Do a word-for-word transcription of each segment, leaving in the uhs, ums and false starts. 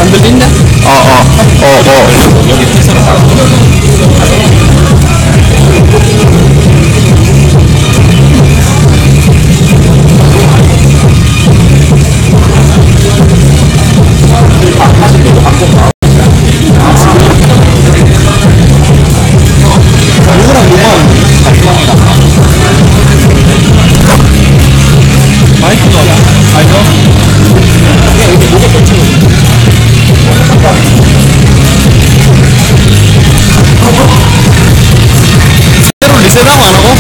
안 들린다? 어, 어, 어, 어. 여기 피서로 가. 누구랑 누가 마이크가 아니죠? 그냥 여기 뭐가 꽂히는 새로 리셋하고 안 하고?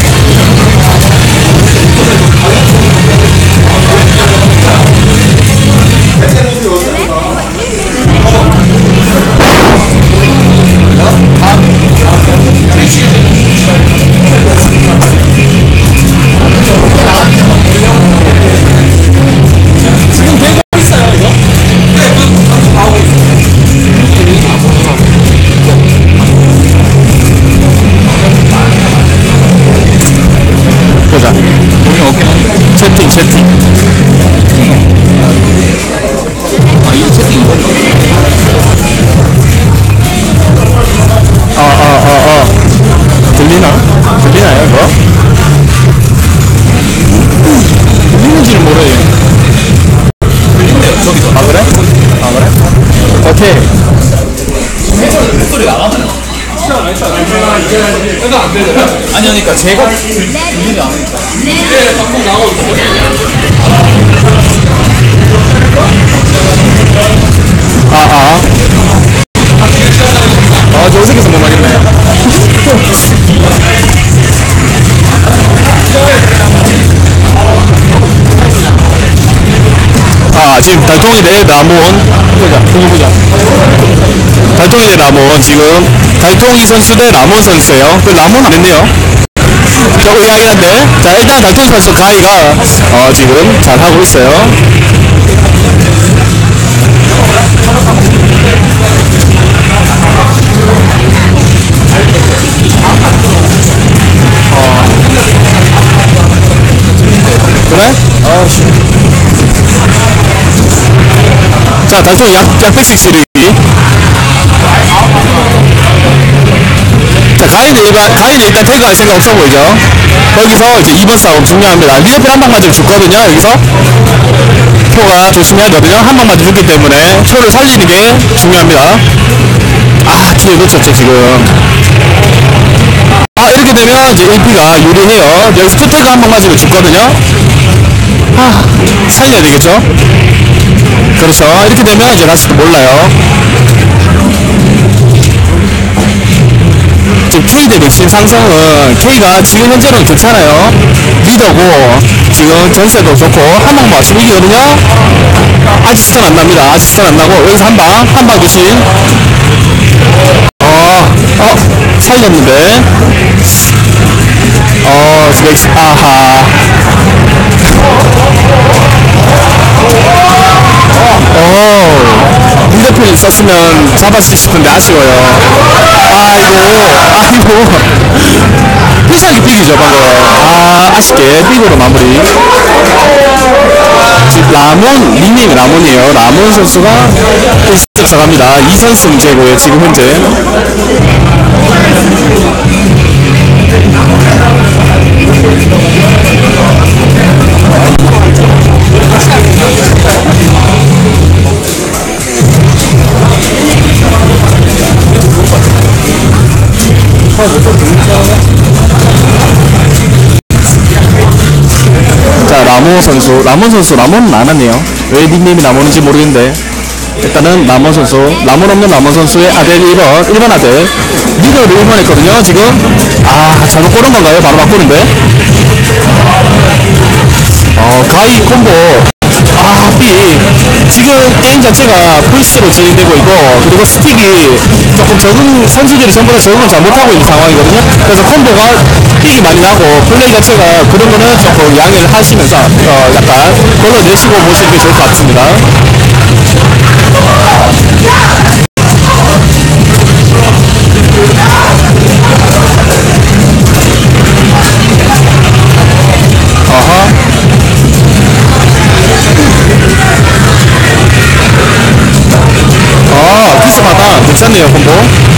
지금 되고 있어요 이거? 보자. 우리 어깨는 채팅, 채팅. 아 이거 채팅 이거 어, 어, 어, 어. 들리나? 들리나요, 이거? 들리는지는 모르겠어요. 들린대요 저기서. 아, 그래? 아, 그래? 오케이. 소리 나가잖아. 아니 그러니까 제가 들리지 않으니까. 네, 방송 나가고 아, 아. 아, 저 어색해서 못 하겠네. 아, 지금 달통이 대 라몬. 보자, 보자, 보자. 달통이 대 라몬. 지금 달통이 선수 대 라몬 선수예요. 그 라몬 안 됐네요. 조금 의아하긴 한데. 자, 일단 달통이 선수 가이가 어, 지금 잘 하고 있어요. 그래? 아씨. 자, 달통 약, 약백씩 치르기. 자, 가인은 일반, 가인은 일단 태그할 생각 없어 보이죠? 여기서 이제 이 번 싸움 중요합니다. 리더필 한 방 맞으면 죽거든요, 여기서. 표가 조심해야 되거든요. 한 방 맞으면 죽기 때문에 표를 살리는 게 중요합니다. 아, 기회 놓쳤죠, 지금. 아, 이렇게 되면 이제 에이피가 유리해요. 여기서 투태그 한 방 맞으면 죽거든요. 아, 살려야 되겠죠? 그렇죠. 이렇게 되면 이제 다시 또 몰라요. 지금 K 대 맥심 상성은 K가 지금 현재로는 괜찮아요. 리더고 지금 전세도 좋고 한 방 맞추면 이기거든요. 아직 스턴 안 납니다. 아직 스턴 안 나고 여기서 한 방, 한 방 교신. 어, 어, 살렸는데. 어, 맥심, 아하. 오, 리더필 썼으면 잡았을 싶은데 아쉬워요. 아이고, 아이고. 필살기 삑이죠, 방금. 아, 아쉽게 삑으로 마무리. 지금 라몬, 닉네임 라몬이에요. 라몬 선수가 일 승 갑니다. 이 선승제고요, 지금 현재. 자, 라몬 선수, 라몬 선수, 라몬은 안 왔네요. 왜 닉네임이 라몬인지 모르겠는데. 일단은 라몬 선수, 라몬 없는 라몬 선수의 아델 일 번, 일 번 아델. 리더를 일 번 했거든요, 지금. 아, 잘못 고른 건가요? 바로 바꾸는데. 어, 가이 콤보. 아, B. 지금 게임 자체가 풀스로 진행되고 있고, 그리고 스틱이 조금 적응, 선수들이 전부 다 적응을 잘 못하고 있는 상황이거든요. 그래서 콤보가 삑이 많이 나고, 플레이 자체가 그런 거는 조금 양해를 하시면서, 어, 약간 걸러내시고 보시는 게 좋을 것 같습니다. 어허. 좋네요 콤보.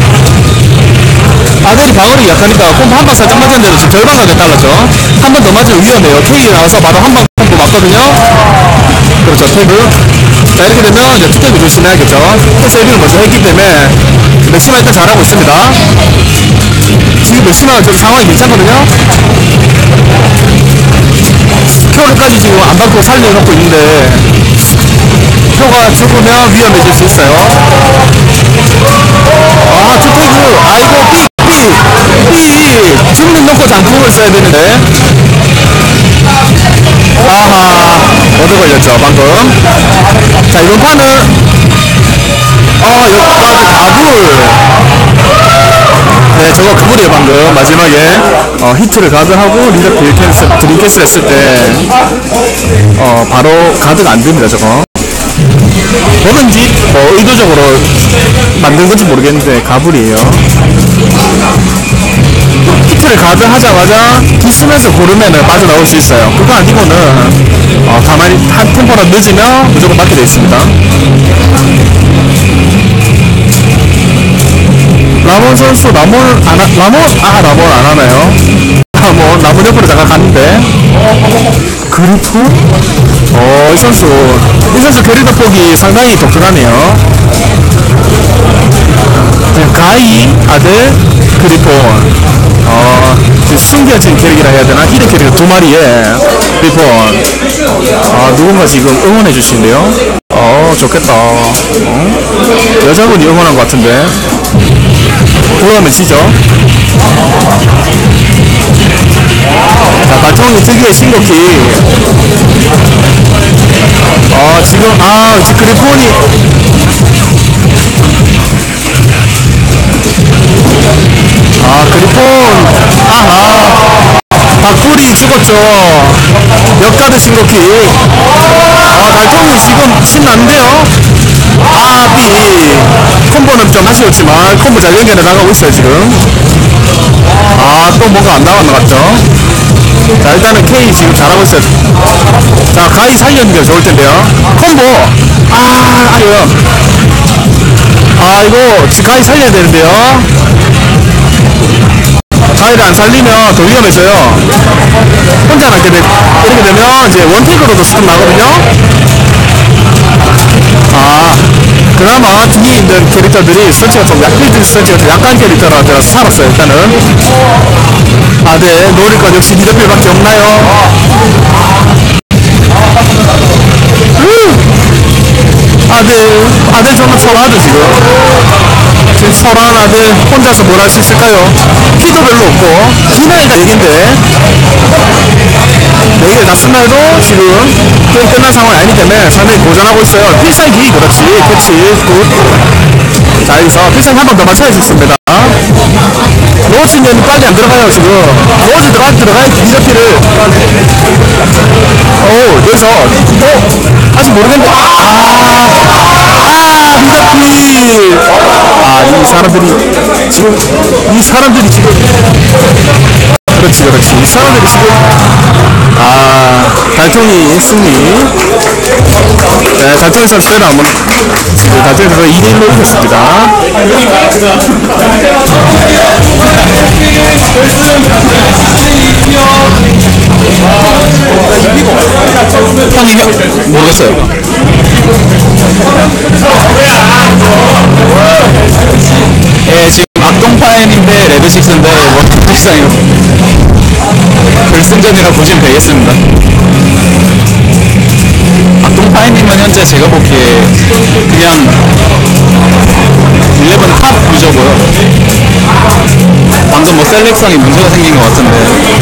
아델이 방어력이 약하니까 콤보 한 방 살짝 맞았는데도 지금 절반 가게 달랐죠. 한 번 더 맞으면 위험해요. K 나와서 바로 한 방 콤보 맞거든요. 그렇죠. 태그. 자 이렇게 되면 이제 투태그 조심해야겠죠. 에스엘비를 먼저 했기 때문에 맥시마 일단 잘하고 있습니다. 지금 맥시마 좀 상황이 괜찮거든요. 표를까지 지금 안 받고 살려놓고 있는데 표가 죽으면 위험해질 수 있어요. 아 투태그. 아이고 삐삐삐 죽는 놓고 장풍을 써야 되는데 아하 얻어 걸렸죠 방금. 자 이번 판은 어 여기까지 가불. 네 저거 그불이에요 방금 마지막에 어, 히트를 가드하고 리더 드림 캔슬 드림 캔슬 했을 때 어 바로 가드가 안 됩니다 저거. 뭐든지 뭐 의도적으로 만든 건지 모르겠는데 가불이에요. 히트를 가드 하자마자 부수면서 고르면은 빠져나올 수 있어요. 그거 아니고는 어, 가만히 한 템포라 늦으면 무조건 맞게 되어 있습니다. 라몬 선수 라몬 안 하, 라몬 아 라몬 안 하나요? 라몬 라몬 옆으로 잠깐 갔는데 그리프? 어, 이 선수 이 선수 캐릭터 폭이 상당히 독특하네요. 가이 아들 그리폰 어 숨겨진 캐릭이라 해야 되나? 히든 캐릭터 두 마리에 그리폰 아 누군가 지금 응원해 주시는데요. 어 좋겠다. 어? 여자분이 응원한 것 같은데 돌아가면 지죠. 자 달통이 특유의 신곡키 어 지금 아 지금 그리폰이 아 그리폰 아하 박불이 죽었죠. 역가드 신곡키 아 달통이 지금 신났는데요. 아삐 콤보는 좀 아쉬웠지만 콤보 잘 연결해 나가고 있어요 지금. 아 또 뭔가 안 나간 것 같죠. 자 일단은 K 지금 잘하고 있어요. 자 가이 살려는 게 좋을 텐데요. 콤보 아 아니요. 아 이거 지금 가이 살려야 되는데요. 가이를 안 살리면 더 위험해져요. 혼자 남게 되 이렇게 되면 이제 원테이크로도 스톱 나거든요. 아 그나마 뒤에 있는 캐릭터들이 설치가 좀 약, 필드 설치가 좀 약한 캐릭터라 들어서 살았어요 일단은. 아 네 노릴 건 역시 미드필밖에 없나요. 아들 아들 정말 초라하죠 지금. 지금 초라한 아들 혼자서 뭘 할 수 있을까요? 피도 별로 없고 희나이가 얘긴데 네 개를 다 쓴날도 지금 게임 끝난 상황이 아니기 때문에 상당히 고전하고 있어요. 필살기 그렇지 그렇지 굿. 자 여기서 필살기 한 번 더 맞춰야 있습니다. 로즈는 빨리 안 들어가요 지금. 로즈 들어가 들어가야지 미더피를. 오 여기서 어 아직 모르겠는데 아아 미더피. 아 이 사람들이 지금 이 사람들이 지금 그렇지 그렇지 이 사람들이 지금 아 달통이 승리. 네 달통이 선수는 한번 네, 달통이 선수 이 대 일로 이겼습니다. 형이 모르겠어요. 예 지금 악동파인인데 레드식스인데 뭐 사실상 결승전이라 보시면 되겠습니다. 악동파인님은 현재 제가 보기에 그냥 일레븐 탑 유저고요. 방금 뭐 셀렉성이 문제가 생긴 것 같은데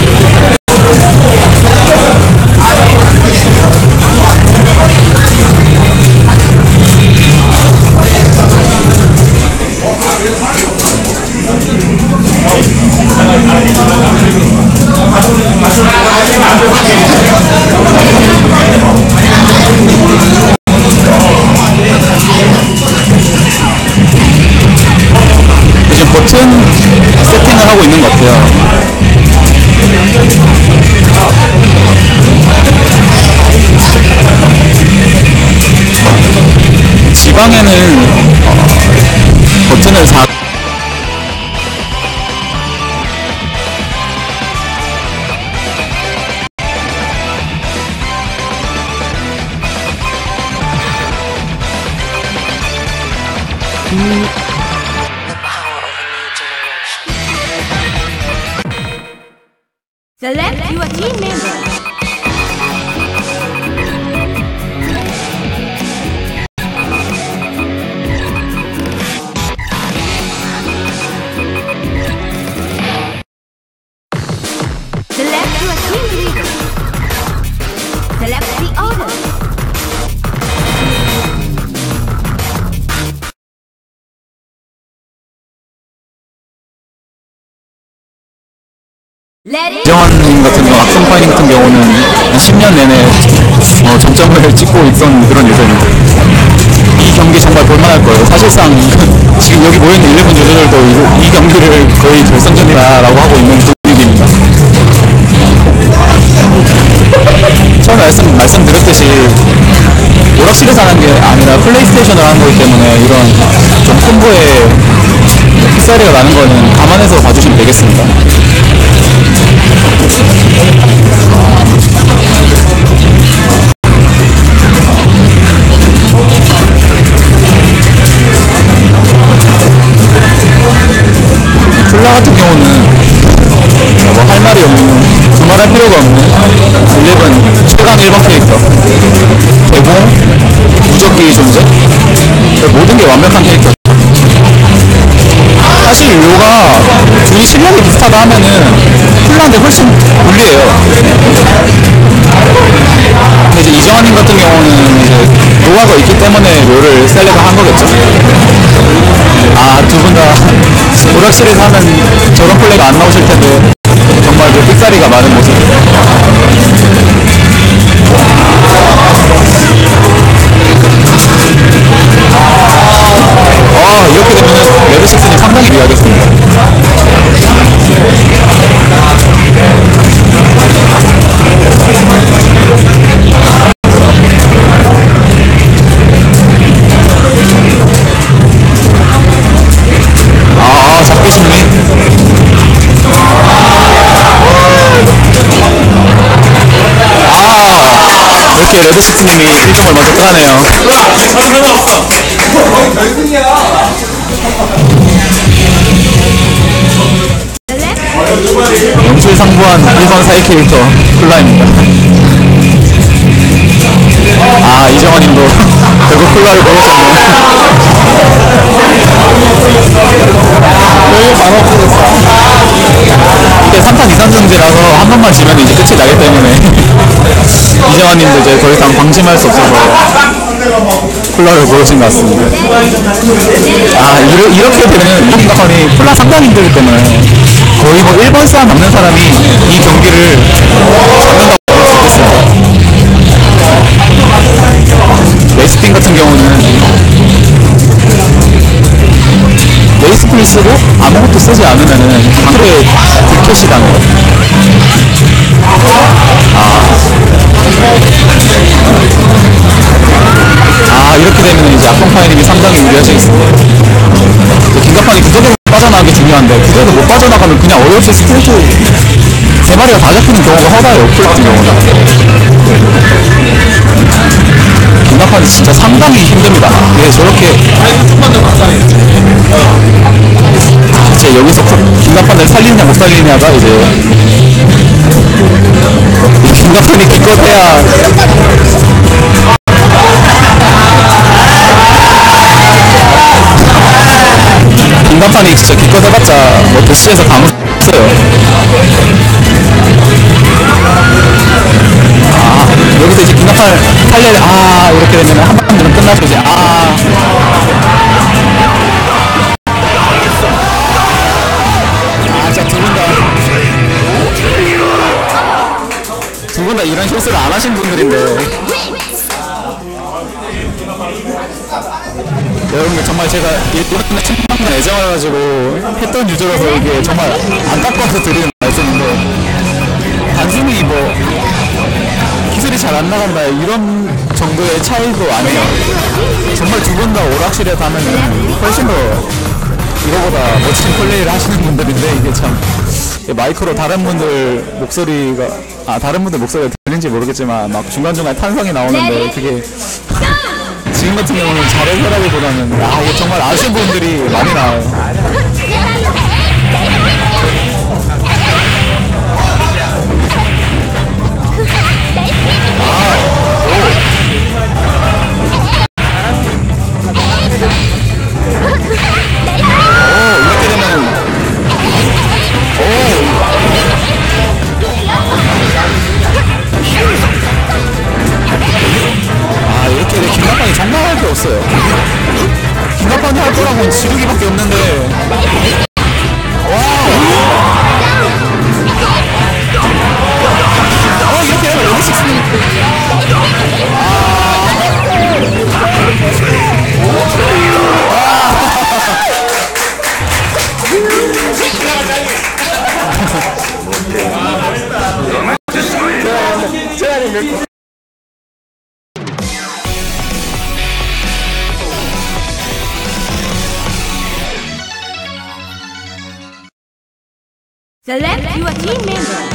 지금 버튼 세팅을 하고 있는 것 같아요. 지방에는 어, 저는 사 Select your team member. Select your team leader. Select the order. Let it 이정환님 같은 경우, 악성파이닝 같은 경우는 한 십 년 내내 어, 점점을 찍고 있던 그런 예전인데 이 경기 정말 볼만할 거예요. 사실상 지금 여기 모여있는 일본 유저들도 이, 이 경기를 거의 결승전이라고 하고 있는 분위기입니다. 처음에 말씀, 말씀드렸듯이 오락실에서 하는 게 아니라 플레이스테이션을 하는 거기 때문에 이런 좀 콤보에 픽사리가 나는 거는 감안해서 봐주시면 되겠습니다. 쿨라 같은 경우는 뭐 할 말이 없는, 두말할 필요가 없는 일레븐 최강 일 번 캐릭터, 대공, 무적기 존재, 모든 게 완벽한 캐릭터. 사실 료가 둘이 실력이 비슷하다 하면은 쿨라한테 훨씬 불리해요. 근데 이제 이정환님 같은 경우는 이제 노화가 있기 때문에 료를 셀렉을 한 거겠죠. 아, 두 분 다 오락실에서 하면 저런 플레이가 안 나오실 텐데 정말 그 삑사리가 많은 모습. 아, 이렇게 되면 레드식스는 상당히 유리하겠습니다. 아, 잡기 심리. 아, 이렇게 레드식스님이 일 점을 먼저 따네요. 명실상부한 일 번 사이 캐릭터 쿨라입니다. 아, 이정환님도 결국 쿨라를 고르셨네요. 여기 바로 없어졌어. 이게 삼 탄 이 선승제라서 한 번만 지면 이제 끝이 나기 때문에 이정환님도 이제 더 이상 방심할 수 없어서 쿨라를 고르신 것 같습니다. 아, 이러, 이렇게 되면 이 경기가 쿨라 상당히 힘들기 때문에 거의 뭐 일 번 싸움 남는 사람이 이 경기를 잡는다고 볼 수 있겠어요. 레이스핀 같은 경우는 레이스핀을 쓰고 아무것도 쓰지 않으면은 강도에 불캐시 당해요. 아. 아, 이렇게 되면 이제 악동파이님이 상당히 유리하시겠습니다. 긴가판이 구조대로 빠져나가기 중요한데 구조대로 못 빠져나가면 그냥 어이없이 스트레이트 세 마리가 다 잡히는 경우가 허다해요. 쿨 같은 경우는 긴가판이 진짜 상당히 힘듭니다. 예, 저렇게 이제 여기서 긴가판을 살리냐 못 살리냐가 이제 긴가판이 기껏해야 긴가판이 진짜 기껏 해봤자 뭐 대시에서 강했어요. 아, 여기서 이제 긴가판을 살려야 아, 이렇게 되면 한 번쯤은 끝나죠 이제. 아, 아, 진짜 두 분 다 두 분 다 이런 실수를 안 하신 분들인데 여러분들 정말 제가 이번에 천만만 애정해가지고 했던 유저라서 이게 정말 안타까워서 드리는 말씀인데 단순히 뭐 기술이 잘 안 나간다 이런 정도의 차이도 아니에요. 정말 두 분 다 오락실에 가면은 훨씬 더 이거보다 멋진 플레이를 하시는 분들인데 이게 참 마이크로 다른 분들 목소리가 아 다른 분들 목소리가 들리는지 모르겠지만 막 중간중간 탄성이 나오는데 그게 지금 같은 경우는 잘해서라기보다는 아 이게 정말 아쉬운 분들이 많이 나와요. 아 이렇게 내 김갑판이 장난 할 게 없어요. 김갑판이 할 거라고는 지르기밖에 없는데 와 어, 이렇게 하면 여기 식스 Select your team member.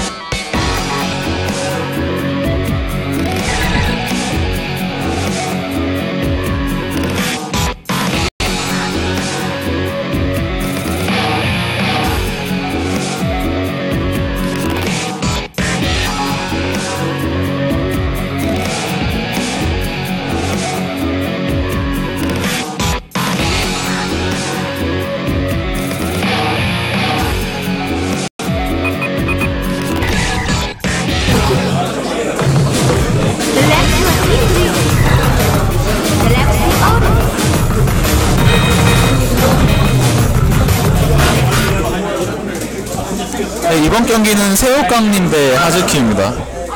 네, 이번 경기는 새우깡님 대 하즈키입니다.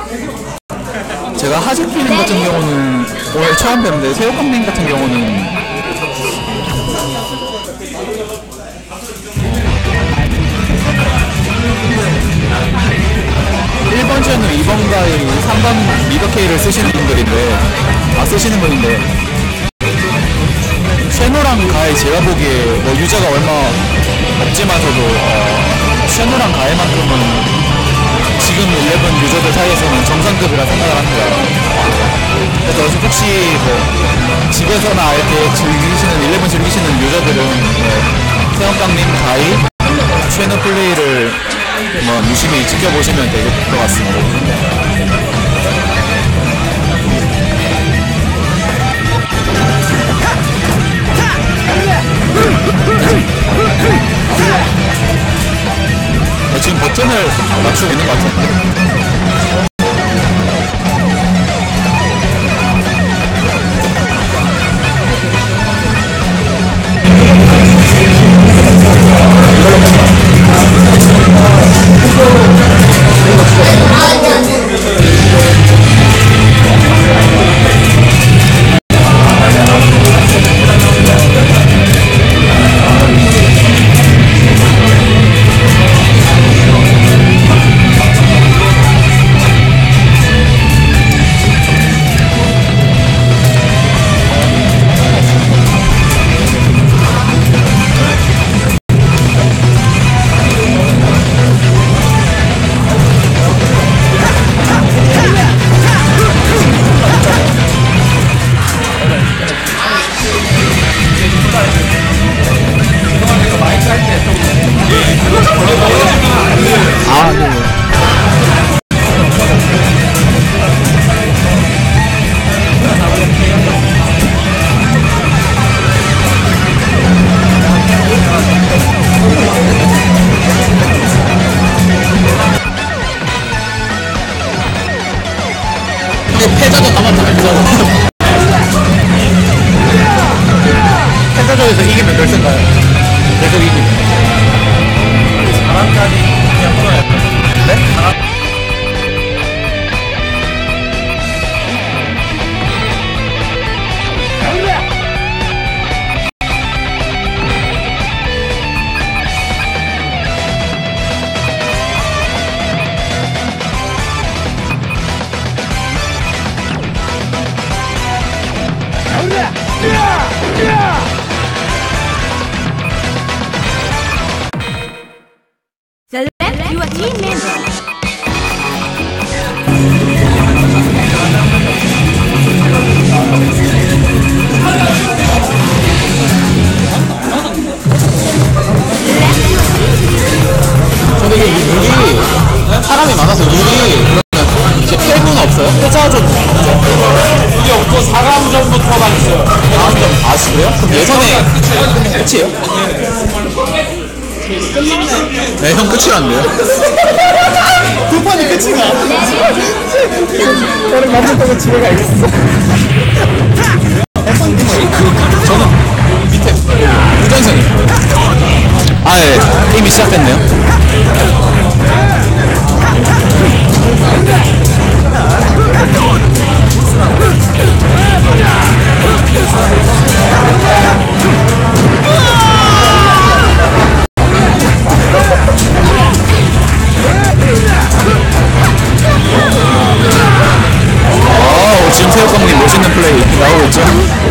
제가 하즈키님 같은 경우는 오늘 처음 뵙는데 새우깡님 같은 경우는 일 번 션으로 이 번 가이 삼 번 미더케이를 쓰시는 분들인데 아 쓰시는 분인데 쉐노랑 가이 제가 보기에 뭐 유저가 얼마 없지만서도 어, 쉐노랑 가이만큼은 지금 일레븐 유저들 사이에서는 정상급이라 생각을 합니다. 그래서 혹시 뭐 집에서나 이렇게 즐기시는 일레븐 즐기시는 유저들은 네, 세영깡님 가이 쉐노 플레이를 뭐 유심히 지켜보시면 될 것 같습니다. 지금 버튼을 맞추고 있는 것 같은데. team member. 근데 이게 룰이 사람이 많아서 룰이 그러면 이제 패구는 없어요? 패자전 이게 없고 사 강전부터만 있어요. 아 그래요? 그럼 예선에 끝이에요? 네, 형 끝이란데요? 두 판이 끝이가. 저는 만들 거면 집에 가야겠어. 저는 밑에 무전선이요. 아, 예. 게임이 시작됐네요. 오, 지금 새우깡님 멋있는 플레이 나오고 있죠?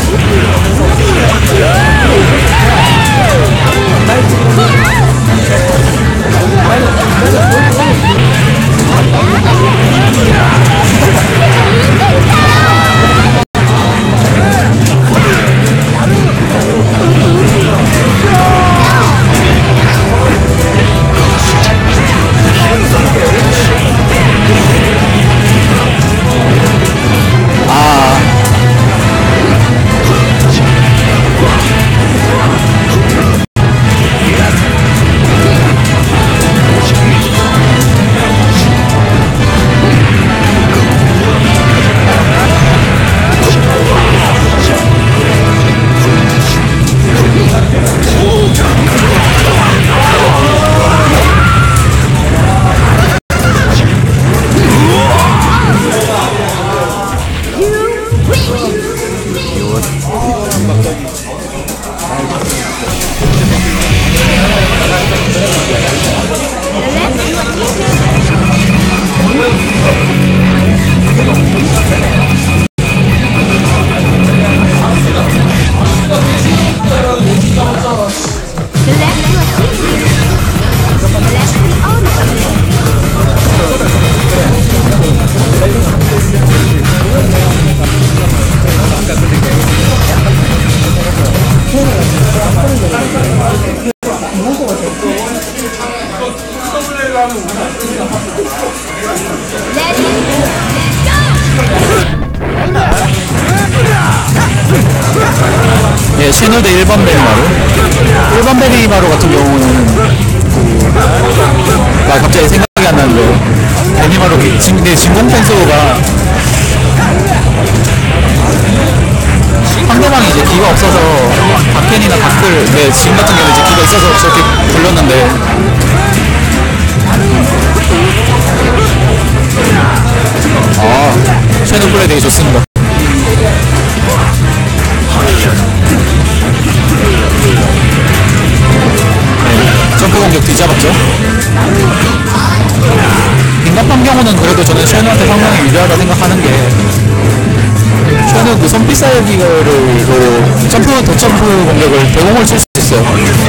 예, 신호대 일 번 베리마루. 일 번 베리마루 같은 경우는 그, 아, 갑자기 생각이 안 나는데 베리마루 근데 진공 펜소가 상대방이 이제 기가 없어서 박켄이나 박클, 네, 지금 같은 경우는 이제 기가 있어서 저렇게 불렀는데 아, 섀도우 플레이 되게 좋습니다. 네, 점프 공격 뒤잡았죠. 빈갑한 경우는 그래도 저는 쉐누한테 상당히 유리하다 생각하는 게 쉐누 그 손빛 쌓여기를 그 점프, 덧점프 공격을 대공을 칠 수 있어요.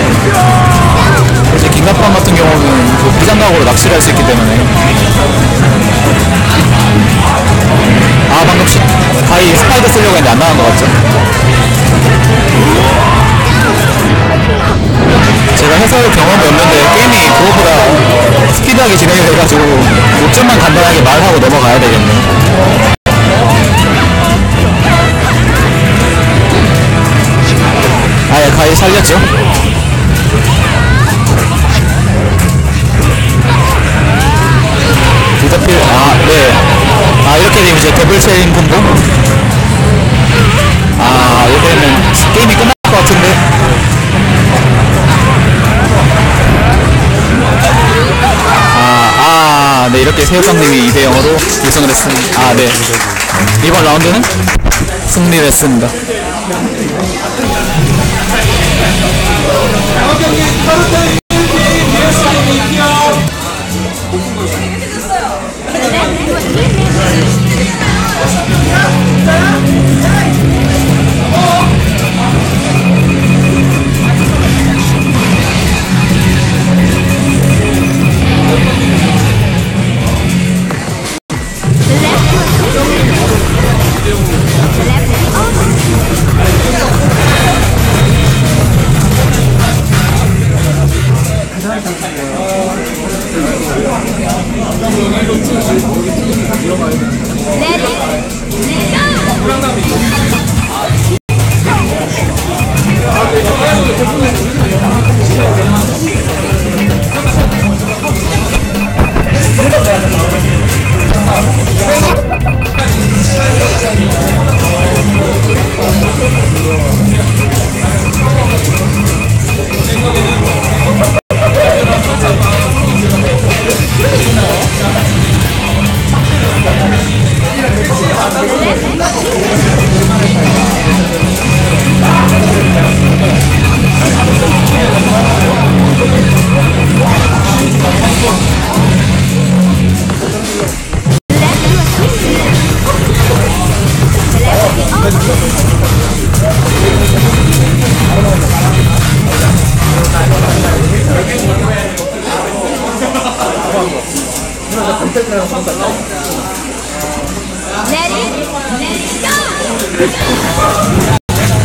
이제 긴갑판 같은 경우는 그 비장각으로 낚시를 할 수 있기 때문에. 아, 방금 시, 가히 스파이더 쓰려고 했는데 안 나간 것 같죠? 제가 해설 경험이 없는데 게임이 그것보다 스피드하게 진행이 돼가지고 목점만 간단하게 말하고 넘어가야 되겠네. 아예 가히 살렸죠? 디더필, 아, 네. 아, 이렇게 되면 이제 더블 체인 콤보? 아, 이렇게 되면 게임이 끝날 것 같은데? 아, 아, 네, 이렇게 새우깡님이 이 대 영으로 우승을 했습니다. 아, 네. 이번 라운드는 승리를 했습니다. Let it, let it go!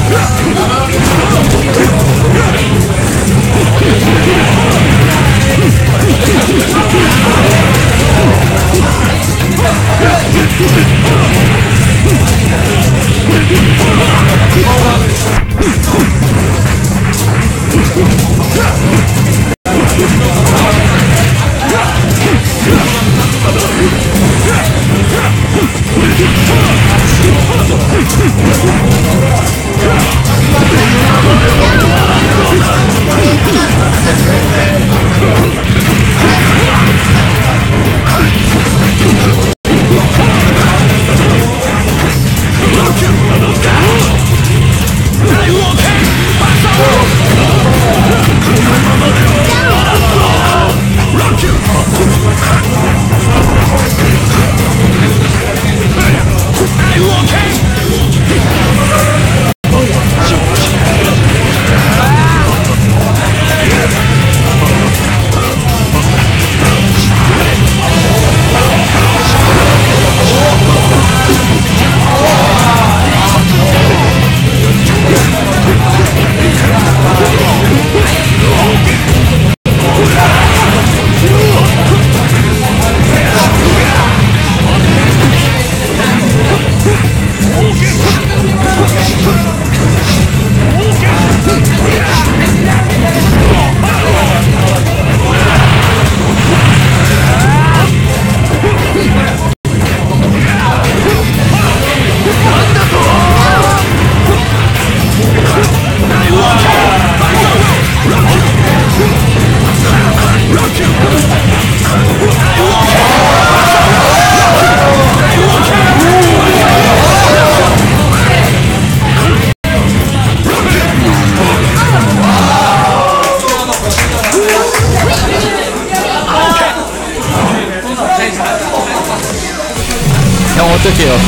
형 어떡해요?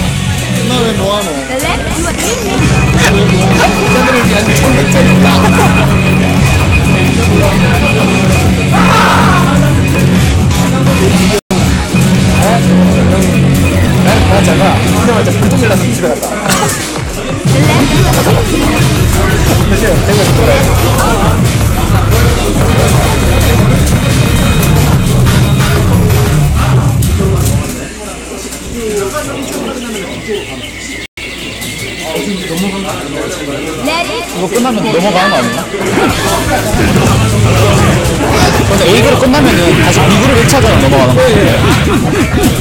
끝나왜 뭐하노? Select your team 나 잠깐 끝나자마자 불똥 일어나서 집에 갔다. 몇시야? 대구 돌아요. Let it, 이거 끝나면 넘어가는 거 아니야? 근데 A그룹 끝나면은 다시 B그룹 일 차전으로 넘어가는 거야.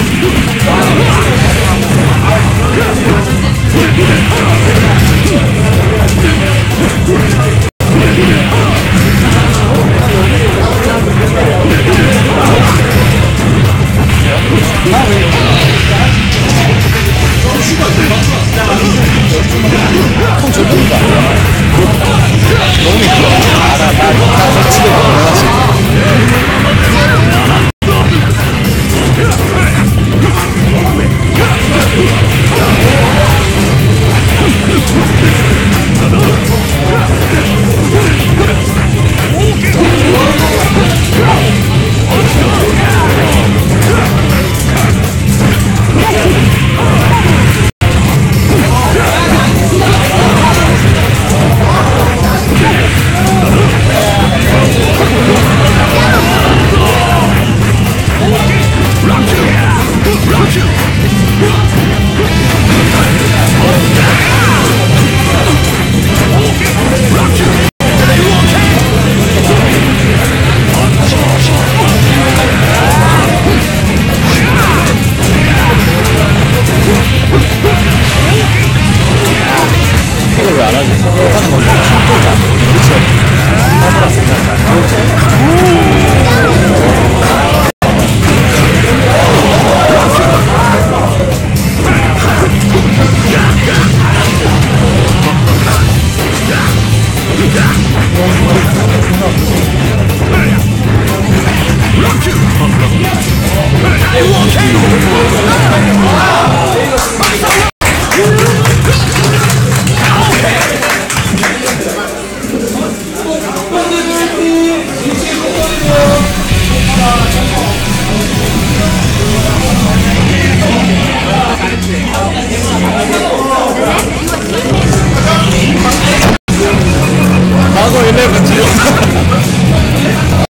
형 저기인 거 아니야? 너무 미끄러워. 알아, 나, 나 집에 가면 이걸 왜 안 하지? 하는 건데. Hey,